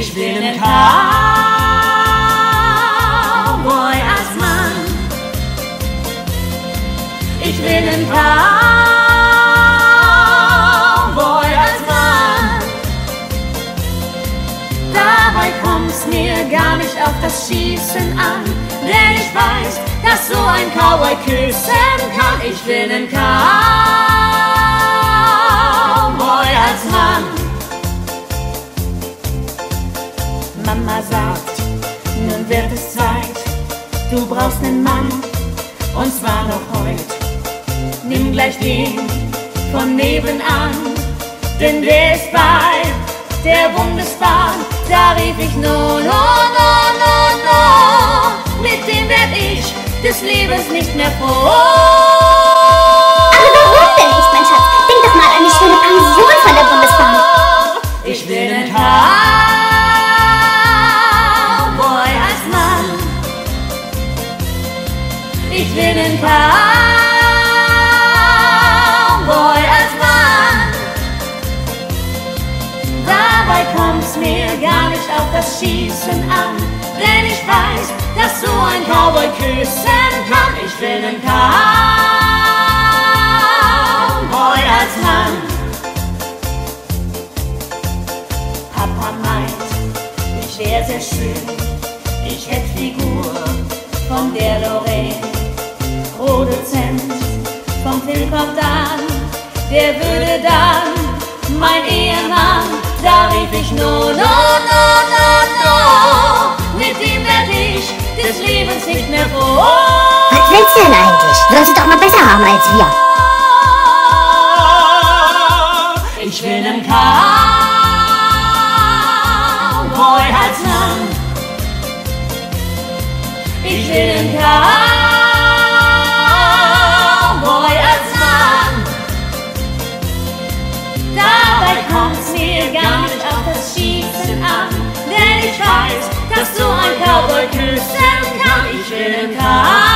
Ich will einen Cowboy als Mann. Ich will einen Cowboy als Mann. Dabei kommt's mir gar nicht auf das Schießen an, denn ich weiß, dass so ein Cowboy küssen kann. Ich will einen Cowboy als Mann. Mama sagt, nun wird es Zeit, du brauchst einen Mann, und zwar noch heut. Nimm gleich den von nebenan, denn der ist bei der Bundesbahn. Da rief ich no, no, no, no, no, mit dem werd ich des Lebens nicht mehr froh. Aber warum denn nicht, mein Schatz? Denk doch mal an die schöne Pension von der Bundesbahn. Ich will einen Cowboy als Mann. Ich will einen Cowboy als Mann. Dabei kommt's mir gar nicht auf das Schießen an, denn ich weiß, dass so ein Cowboy küssen kann. Ich will einen Cowboy als Mann. Papa meint, ich wär sehr schön, ich hätt Figur von der Lorraine. Produzent vom Film kommt an, der würde dann mein Ehemann. Da rief ich no, no, no, no, no, mit dem werd ich des Lebens nicht mehr froh. Was willst du denn eigentlich? Willst du doch mal besser haben als wir? Ich will einen Cowboy als Mann. Ich will einen Cowboy als Mann. Dabei kommt's mir gar nicht auf das Schießen an, denn ich weiß, dass so ein Cowboy küssen kann. Ich will einen Cowboy